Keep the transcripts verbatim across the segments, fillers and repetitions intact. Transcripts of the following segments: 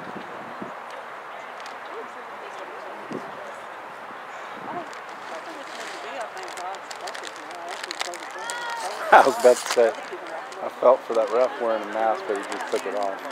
I was about to say, I felt for that ref wearing a mask, but he just took it off.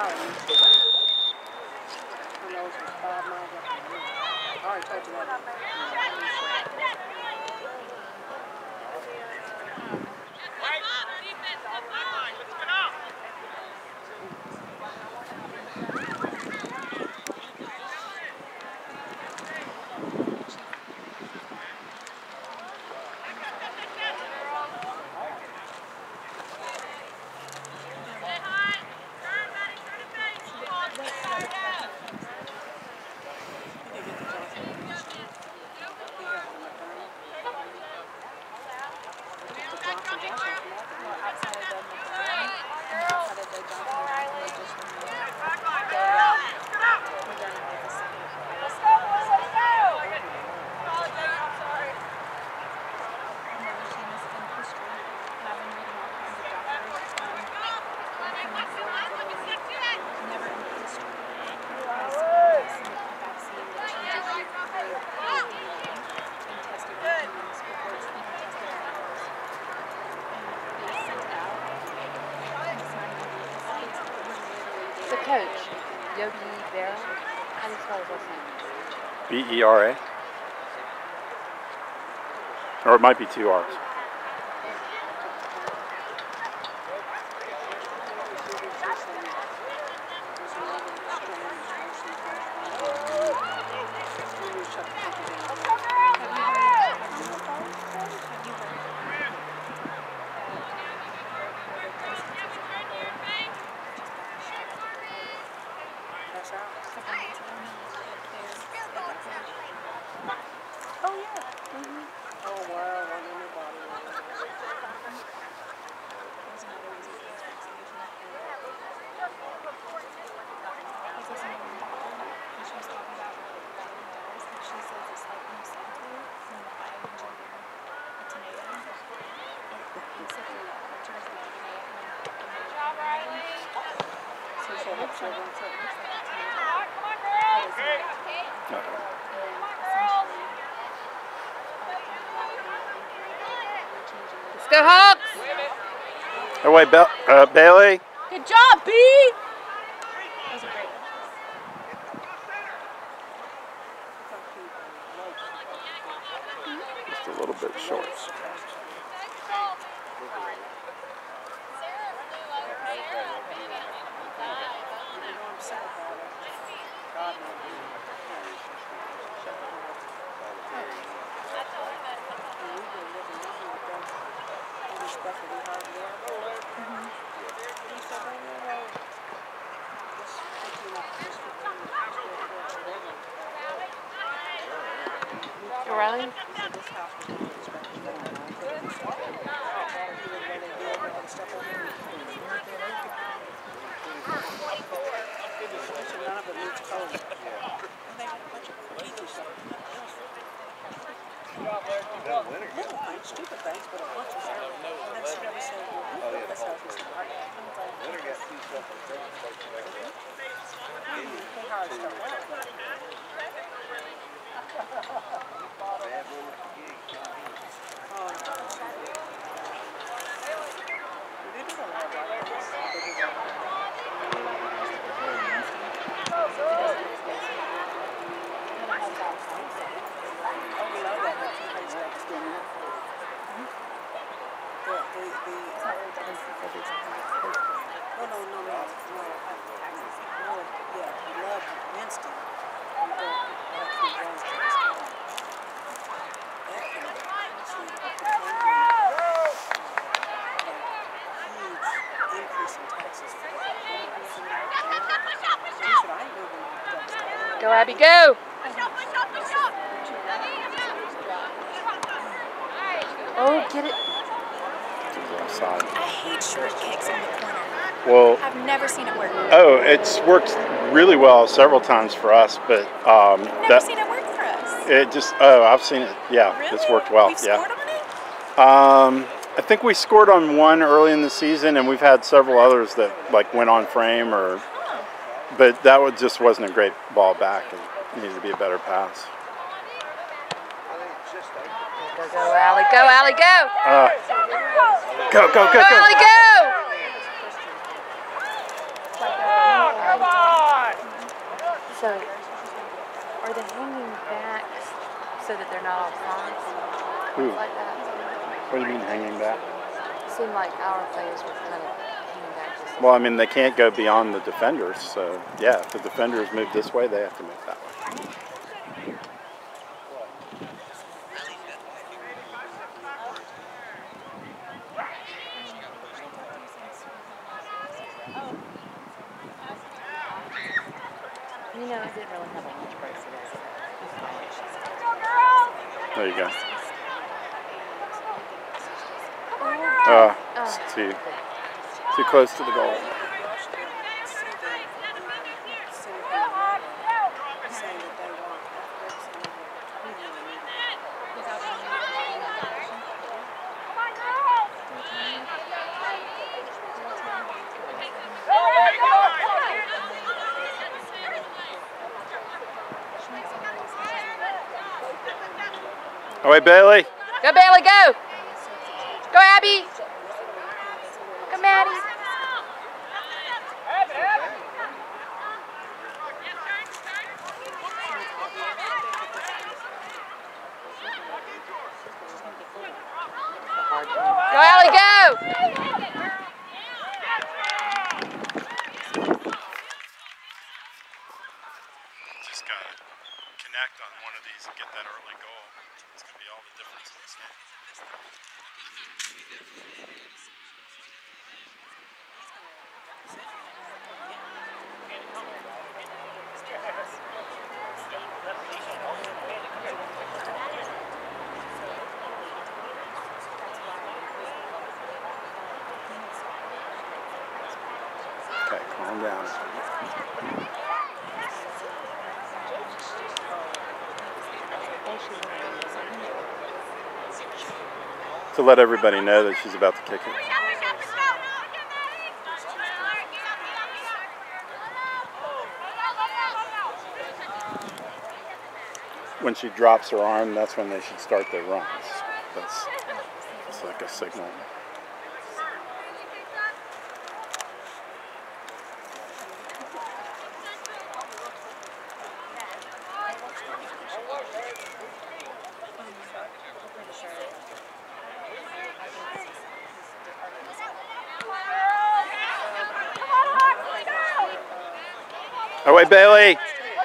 The coach, Yogi Berra, how do you spell his last name? B E R A? Or it might be two R's. Oh yeah. Mm-hmm. Oh wow, I know nobody. Let's go Hawks! Oh wait, Be uh, Bailey. Good job, B! That was a great one. Just a little bit short. O'Reilly? Stupid things, but it works. And then she never said, well, that's how she's like, winner got two stuff on the they hard stuff. No, no, no, no, no. Yeah, I love Winston. We don't actually run huge increase in taxes for Go, Abby, go! Oh, get it. I hate short kicks in the corner. Well, I've never seen it work. Oh, it's worked really well several times for us, but um, I've never that seen it work for us. it just oh, I've seen it. Yeah, Really? it's worked well. We've yeah. scored on it? Um, I think we scored on one early in the season, and we've had several others that like went on frame or Huh. But that was, just wasn't a great ball back. It needed to be a better pass. Go, go, Allie. Go, Allie, go. Uh, go, go, go, go. Go, Allie, go. Come on! So, are they hanging back so that they're not off sides? Who? Like that? What do you mean hanging back? It seemed like our players were kind of hanging back. Just Well, I mean, they can't go beyond the defenders. So, yeah, if the defenders move this way, they have to move that way. You know, I didn't really have a lunch break today. There you go. Uh, it's too, too close to the goal. All right, Bailey. Go, Bailey, go. Go, Abby. Go, Maddie. Go, Allie, go. Just gotta connect on one of these and get that early goal. It's gonna be all the difference in this game. Okay, calm down. To let everybody know that she's about to kick it. When she drops her arm, that's when they should start their runs. That's, that's like a signal. Oh, wait, Bailey.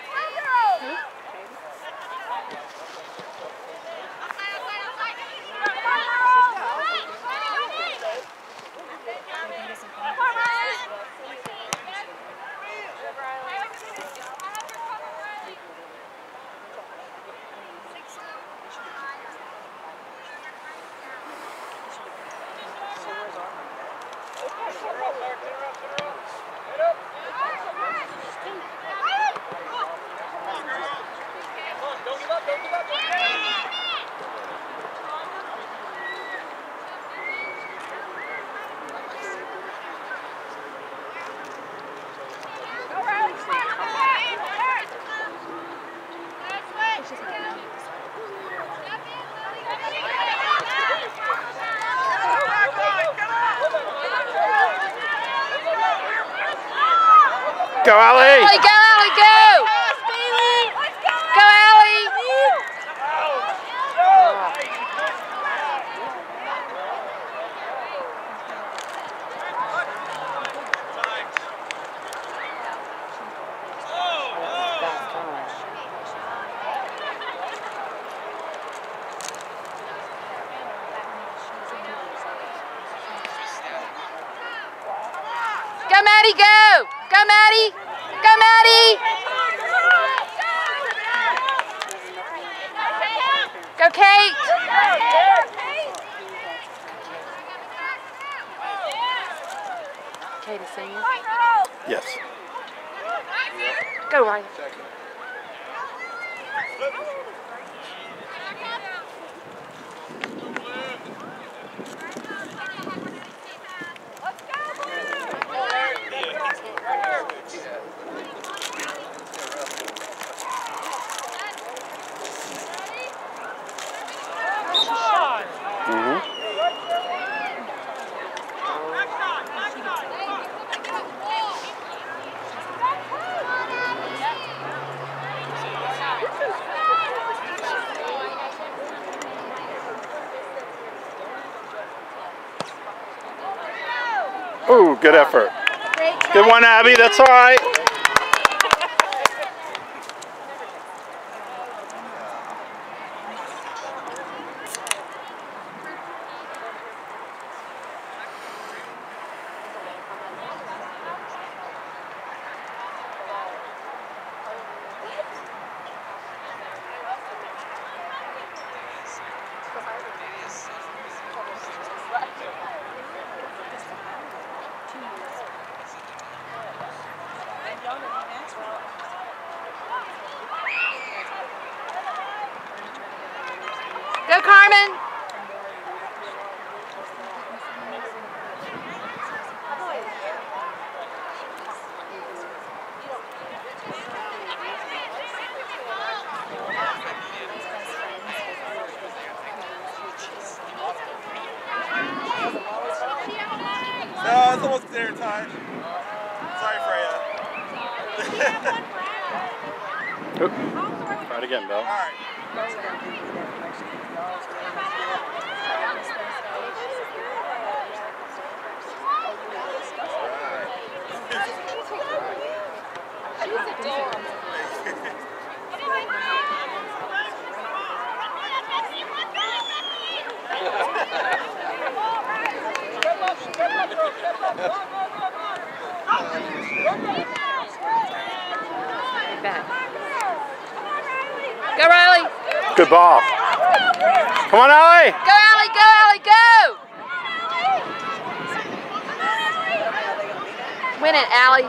Go, Allie! Allie, go, Allie, go! Go, Allie! Go, Maddie, go! Go, Maddie! Go, Maddie! Go, Kate! Kate is singing? Yes. Go, Ryan. Ooh, good effort. Good one, Abby. That's all right. Go, Carmen. No, it's almost dinner time. Sorry, Freya. Oop. Try it again, Bill. All right. Back. Go, Riley. Good ball. Come on, Allie. Go, Allie. Go, Allie. Go. Win it, Allie.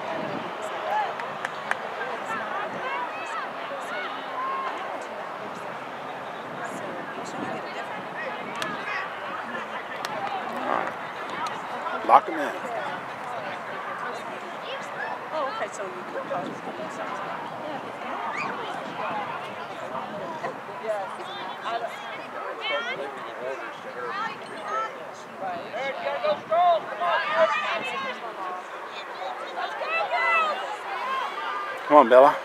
Lock him in. Oh, okay, so you could probably put that sounds Come on, Bella.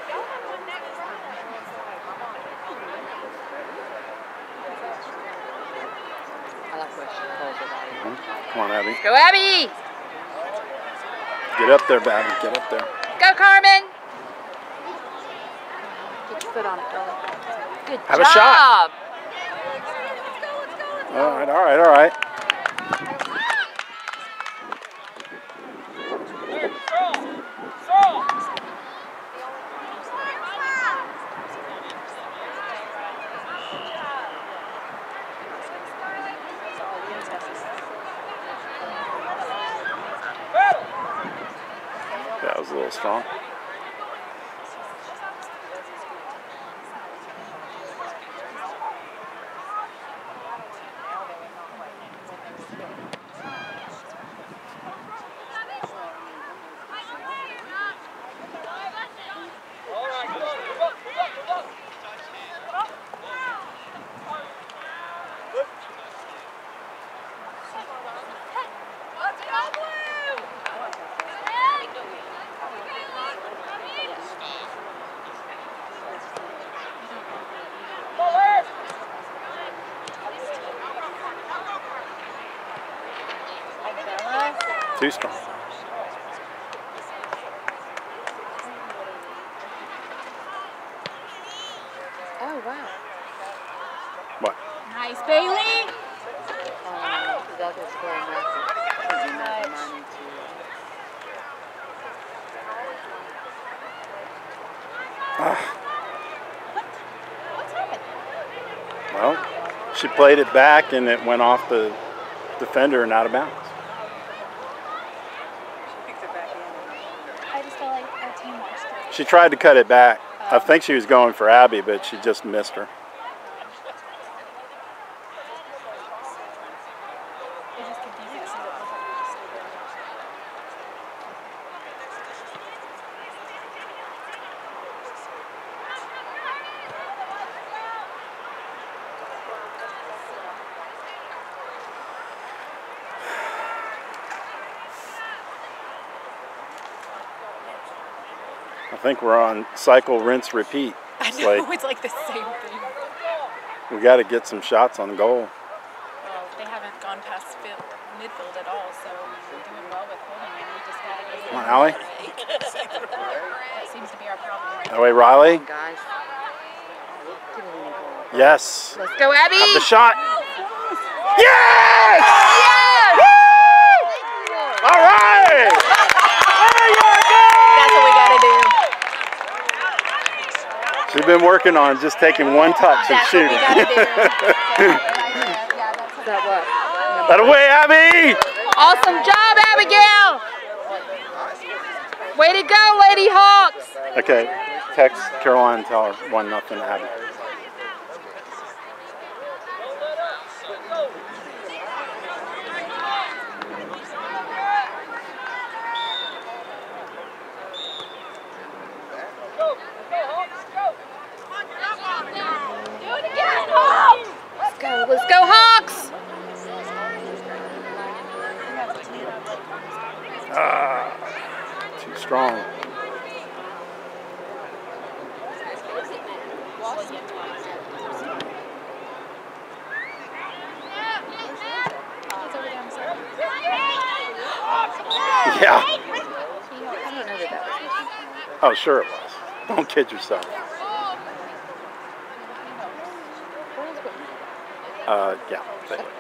I like what she calls her body. Mm-hmm. Come on, Abby. Go, Abby. Get up there, Abby. Get up there. Go, Carmen. Get your foot on it, Bella. Good Have job. a shot. All right, all right, all right. That was a little strong. Too strong. Oh, wow. What? Nice, Bailey. Um, the other scoring record. Nice. Ah. Well, she played it back and it went off the defender and out of bounds. I just feel like our team watched it. She tried to cut it back. I think she was going for Abby, but she just missed her. It just confused us. I think we're on cycle, rinse, repeat. I It's know, like it's like the same thing. we got to get some shots on goal. Well, they haven't gone past fifth. midfield at all, so we're doing well with holding him. We just got to get Come on, Allie. That seems to be our problem right That way, Riley. Guys. Yes. Let's go, Abby. Have the shot. Yes! Yes! Woo! All right. That's what we got to do. She's been working on just taking one touch and That's shooting. what we got to do. Is that what? That away, Abby! Awesome job, Abigail! Way to go, Lady Hawks! Okay, text Caroline and tell her one nothing Abby. Let's go, let's go, Hawks! Ah, too strong. Yeah. I don't know that that was. Oh, sure it was. Don't kid yourself. Uh, yeah. They would.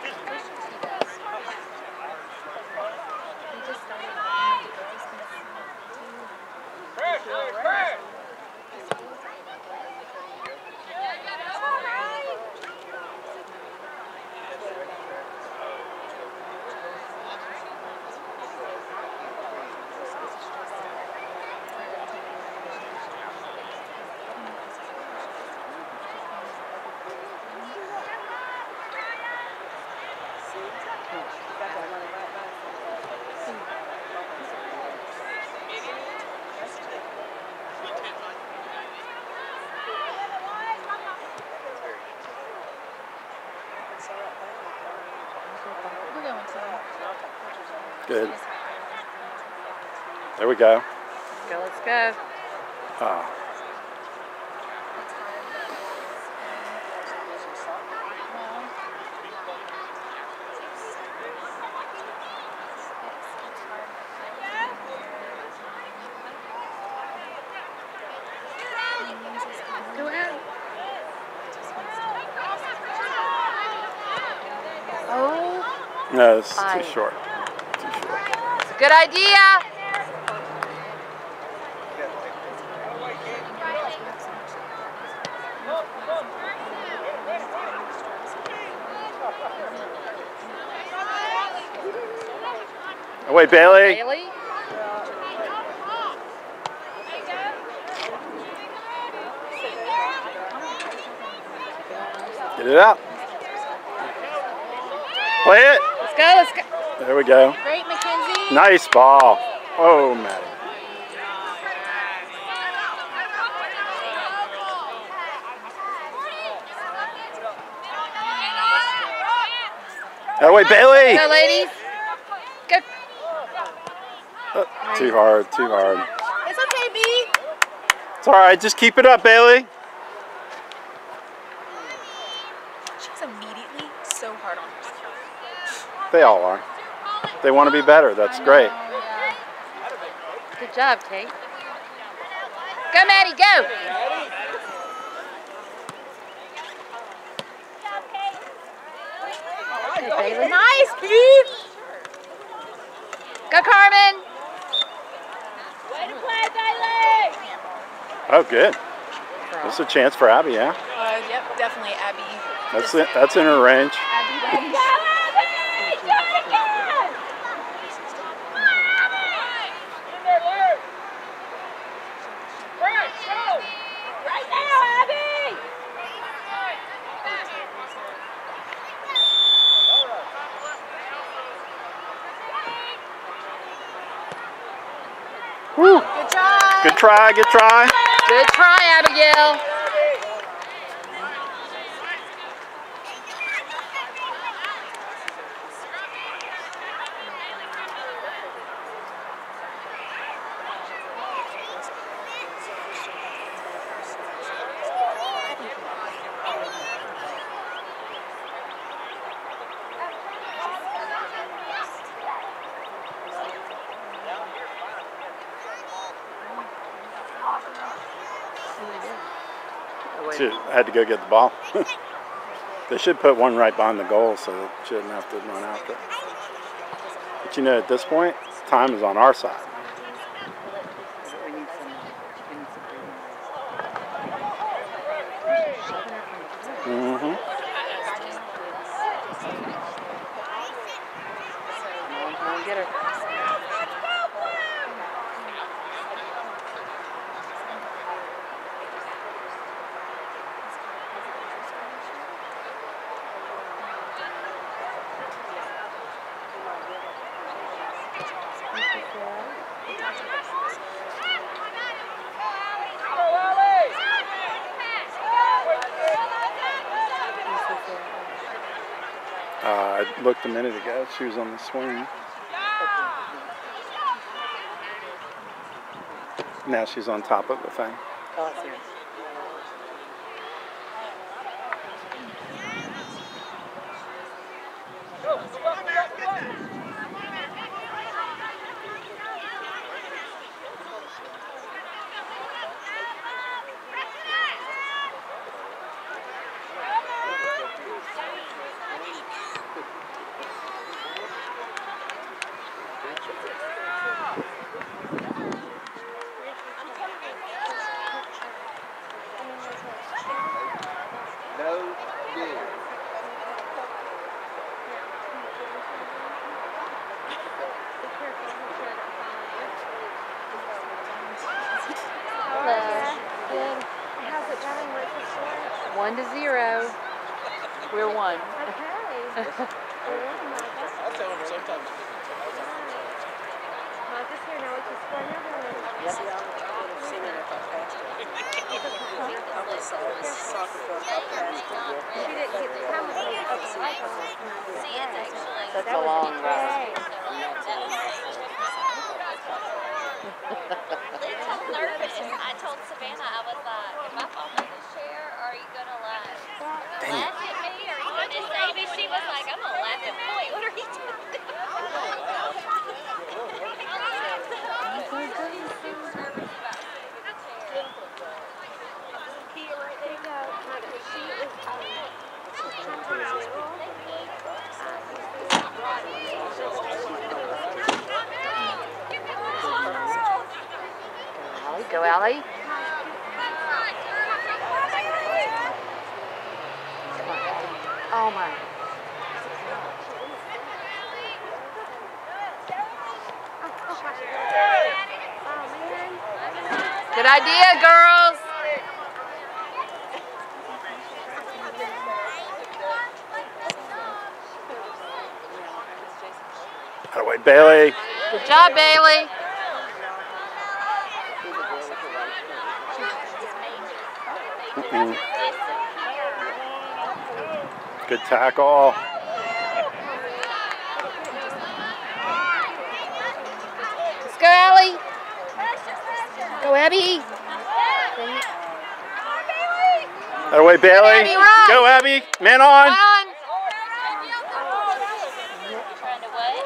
Good. There we go. Let's go, let's go. Ah. Go ahead. Oh. No, it's Five. too short. Too short. It's a good idea. Away, Bailey. Bailey. Get it out. Play it. Let's go, let's go. There we go. Great, Mackenzie. Nice ball. Oh, Maddie. That way, Bailey. Go, ladies. Go. Oh, too hard, too hard. It's okay, B. It's all right. Just keep it up, Bailey. She's immediately so hard on herself. They all are. They want to be better. That's great. Good job, Kate. Go, Maddie, go. Good, Bailey. Nice, B. Go, Carmen. Oh, good. That's a chance for Abby, yeah. Uh, yep, definitely Abby. That's it. That's in her range. Abby range. Woo. Good try. Good try, good try. Good try, Abigail. She had to go get the ball. They should put one right behind the goal so that she didn't have to run after it. But you know, at this point, time is on our side. We need some, we need some breathing. Mm-hmm. Come on, come on, get her. Uh, I looked a minute ago. She was on the swing. Now she's on top of the thing. Oh, I see her. No good. Good. How's it going? What's the score? One to zero. We're one. Okay. I tell them sometimes. Marcus here now. It's just for another one. See, I would have seen it if I passed it. I was uh, soccer club, I passed it. She didn't get the camera. See, it's actually. That's a long ride. It's so nervous. I told Savannah, I was like, if I fall in this chair, are you gonna like laugh at me? Or are you gonna save me? She was like, I'm gonna laugh at Point. What are you doing? Go, Allie. Oh my. Good idea, girls. Out of the way, Bailey. Good job, Bailey. Mm-mm. Good tackle. Let's go, Allie. Go, Abby. Out of the way, Bailey. Abby, run. Go, Abby. Man on. Run. Trying to what?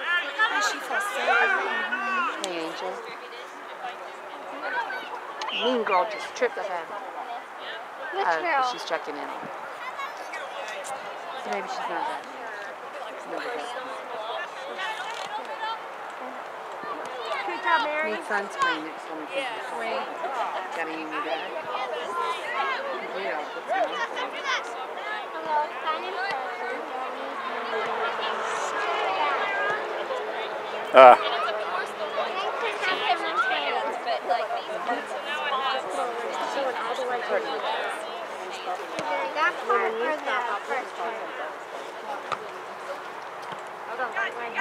Hey, Angel. Mean girl just tripped up Abby. Uh, she's checking in. So maybe she's not that. Never good. Good job, Mary. Need sunscreen next time we take this away. Got any in your bag? Yeah, I'll put some on. Hello, kind of Uh, that part or the first part? Hold on, wait, wait,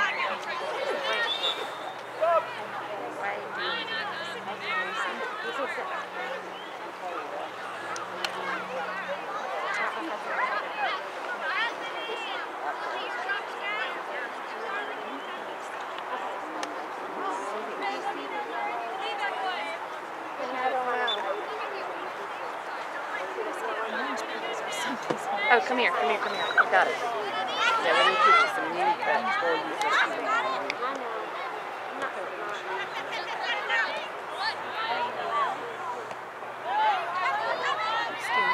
Oh, come here, come here, come here. You got it. Yeah, let me teach you some new cuts for you. I know. I'm not going to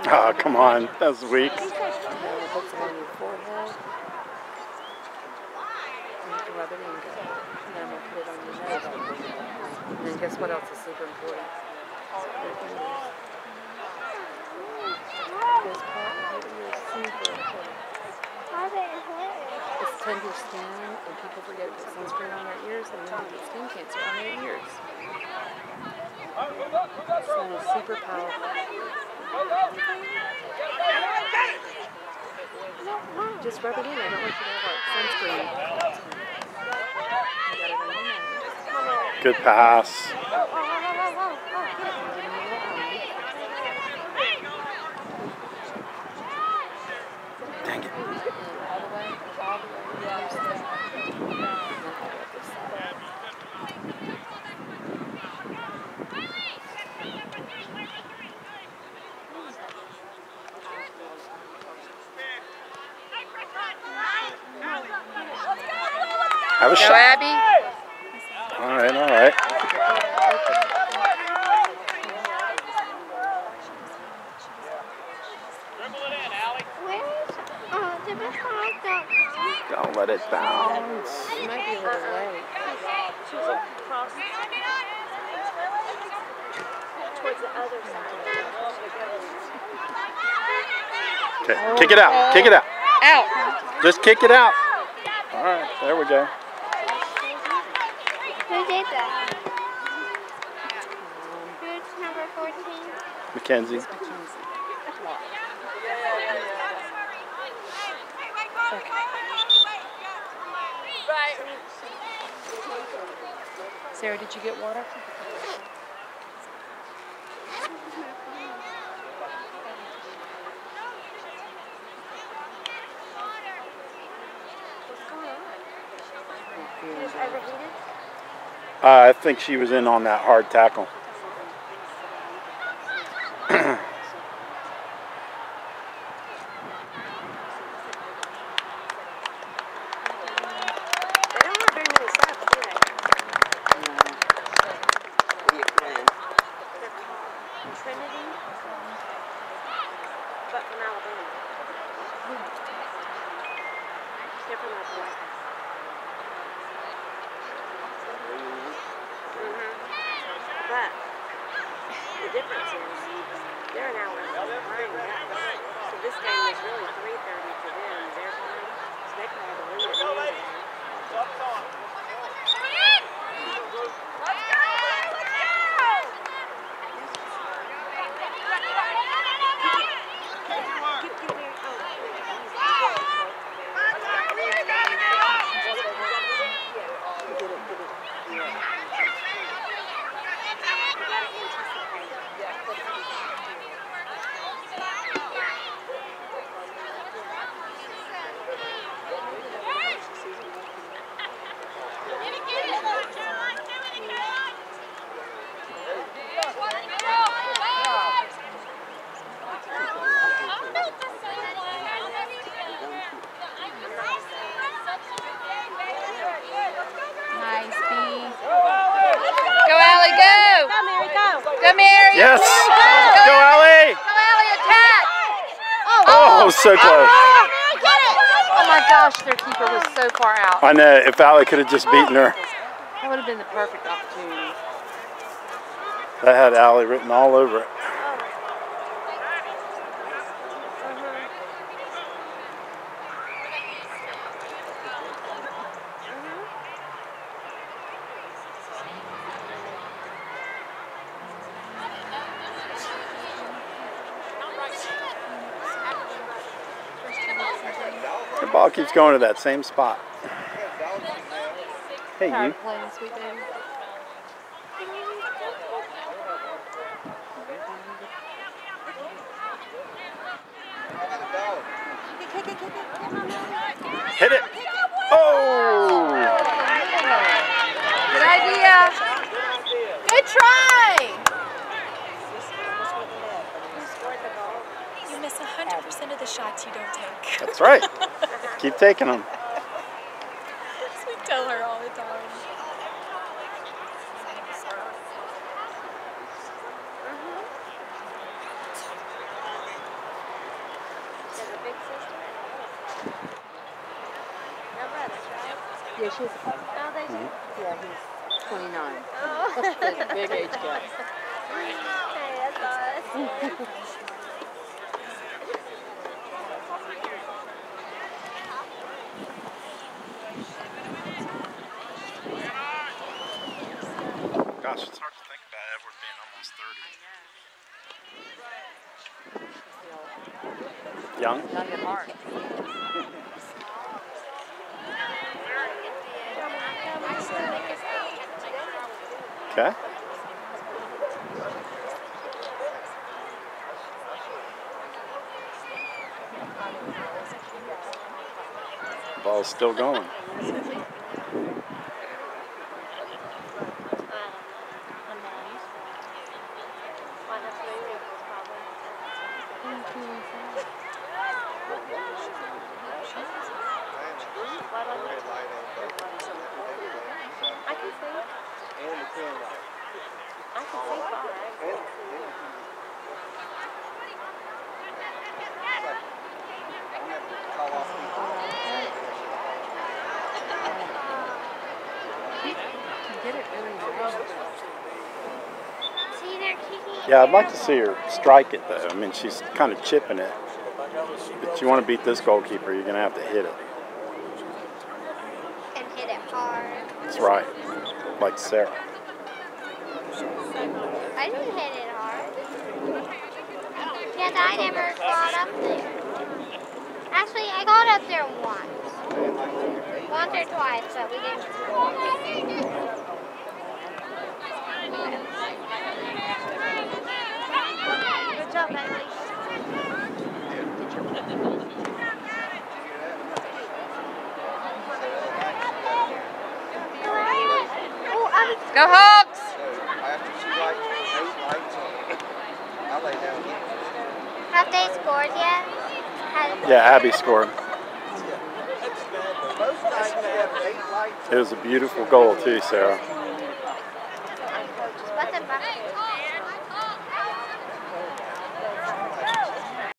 Oh, come on. That was weak. And then we'll put some on your forehead. And you can rub it in. And then we'll put it on your nose. And then guess what else is super important? Your fingers. This part right here is super important. It's tender skin, and people forget to put sunscreen on their ears, and then they get skin cancer on their ears. So it's super powerful. Just rub it in. I don't want you to have like sunscreen. You got it on your nose. Good pass. Dang it. All the way, all the way. Yeah. Have a Go, shot. Abby. All right, all right. Don't let it bounce. You might be a little late. She's across towards the other side. Okay, kick it out. Kick it out. Out. Just kick it out. All right, there we go. Who did that? Who's number fourteen? Mackenzie. Sarah, did you get water? She was overheated? Uh, I think she was in on that hard tackle. They don't have very many subs, do they? Trinity? But from Alabama. They're from Opelika. Mm-hmm. But the difference is they're an hour behind us. So this game is really three thirty for them, their time. So they probably lose it. Nice, B. Go, Allie, go! Go, Mary, go! Go, Mary! Yes! Go, Go, Allie! Go, Allie, attack! Oh, so close. Oh my gosh, their keeper was so far out. I know. If Allie could have just beaten her, That would have been the perfect opportunity. that had Allie written all over it. The ball keeps going to that same spot. Hey, Tired you. of playing, sweet baby? Hit it. Oh! Good idea. Good try. You miss one hundred percent of the shots you don't take. That's right. Keep taking them. We tell her all the time. No brothers, right? Yeah, she's. Oh, they do. Yeah, he's twenty-nine. Oh. Big age gap. Hey, that's us. Gosh, it's hard to think about Edward being almost thirty. Young? Young at heart. Okay. Ball's still going. I can see. And the tail light. I can see far. Call off people. Get it really well. See, they're kicking. Yeah, I'd like to see her strike it though. I mean, she's kind of chipping it. If you want to beat this goalkeeper, you're going to have to hit it. And hit it hard. That's right. Like Sarah. I didn't hit it hard. Because I never got up there. Actually, I got up there once. Once or twice, but we didn't. Good job, Bailey. Go Hawks! So after she lights eight lights on, I lay down here. Have they scored yet? Has, Yeah, Abby scored. Most nights we have eight lights. It was a beautiful goal too, Sarah.